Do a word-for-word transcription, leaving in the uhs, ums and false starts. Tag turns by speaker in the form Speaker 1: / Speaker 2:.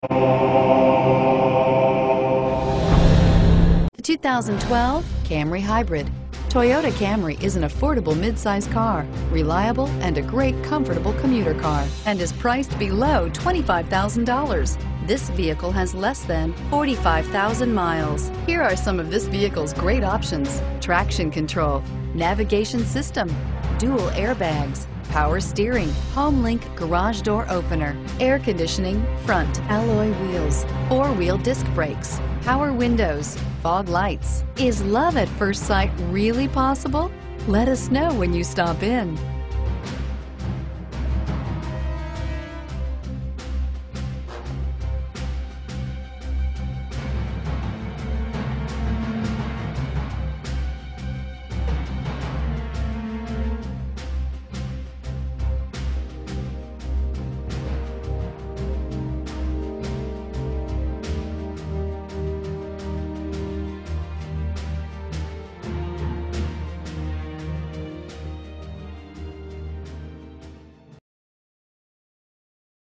Speaker 1: The two thousand twelve Camry Hybrid. Toyota Camry is an affordable midsize car, reliable and a great comfortable commuter car, and is priced below twenty-five thousand dollars. This vehicle has less than forty-five thousand miles. Here are some of this vehicle's great options: traction control, navigation system, dual airbags, power steering, home link garage door opener, air conditioning, front alloy wheels, four-wheel disc brakes, power windows, fog lights. Is love at first sight really possible? Let us know when you stop in.